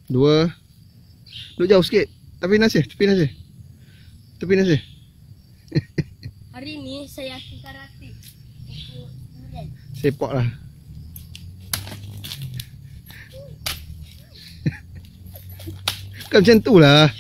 2. Duduk jauh sikit. Tepi nasi. Hari ini saya akan karate. Sepak lah. Kan macam tu lah.